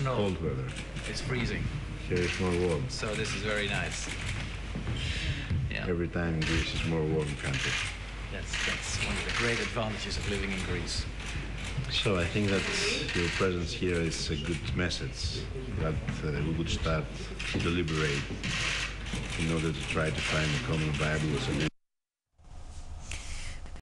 snow. cold weather. It's freezing. Here is more warm. So this is very nice. Yeah. Every time Greece is more warm country. That's one of the great advantages of living in Greece. So I think that your presence here is a good message that we would start to deliberate in order to try to find a common viable solution.